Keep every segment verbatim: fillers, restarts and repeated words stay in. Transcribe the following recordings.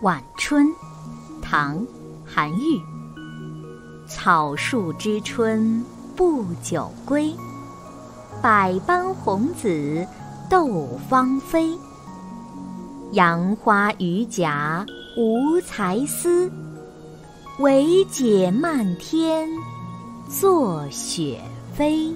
晚春，唐·韩愈。草树知春不久归，百般红紫斗芳菲。杨花榆荚无才思，惟解漫天作雪飞。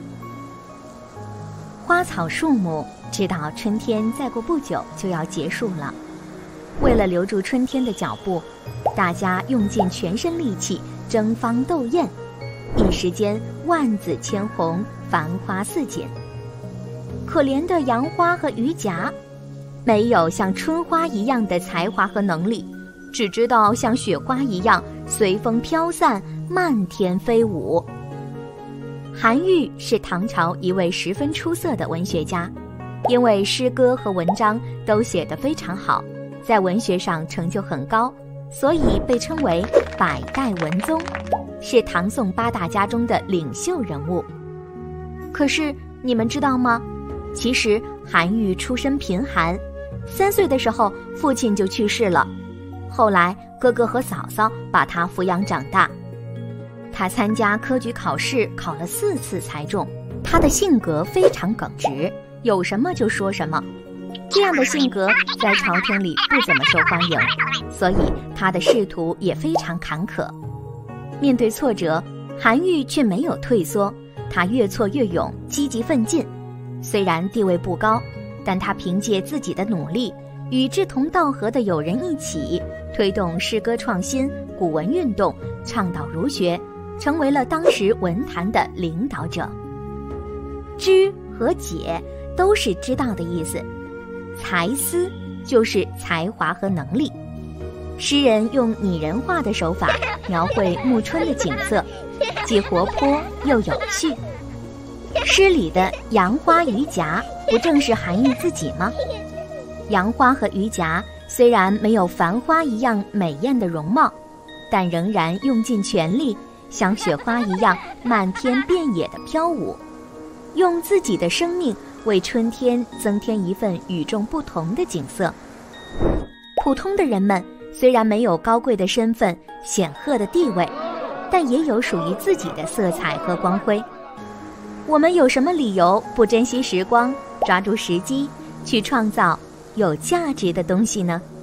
花草树木知道春天再过不久就要结束了，为了留住春天的脚步，大家用尽全身力气争芳斗艳，一时间万紫千红，繁花似锦。可怜的杨花和榆荚，没有像春花一样的才华和能力，只知道像雪花一样随风飘散，漫天飞舞。韩愈是唐朝一位十分出色的文学家，因为诗歌和文章都写得非常好，在文学上成就很高，所以被称为百代文宗，是唐宋八大家中的领袖人物。可是你们知道吗？其实韩愈出身贫寒，三岁的时候父亲就去世了，后来哥哥和嫂嫂把他抚养长大。他参加科举考试考了四次才中，他的性格非常耿直，有什么就说什么，这样的性格在朝廷里不怎么受欢迎，所以他的仕途也非常坎坷。面对挫折，韩愈却没有退缩，他越挫越勇，积极奋进。虽然地位不高，但他凭借自己的努力，与志同道合的友人一起，推动诗歌创新、古文运动，倡导儒学，成为了当时文坛的领导者。知和解都是知道的意思，才思就是才华和能力。诗人用拟人化的手法描绘暮春的景色，既活泼又有趣。诗里的杨花榆荚不正是韩愈自己吗？杨花和榆荚虽然没有繁花一样美艳的容貌，但仍然用尽全力，像雪花一样漫天遍野的飘舞，用自己的生命为春天增添一份与众不同的景色。普通的人们虽然没有高贵的身份、显赫的地位，但也有属于自己的色彩和光辉。我们有什么理由不珍惜时光，抓住时机，去创造有价值的东西呢？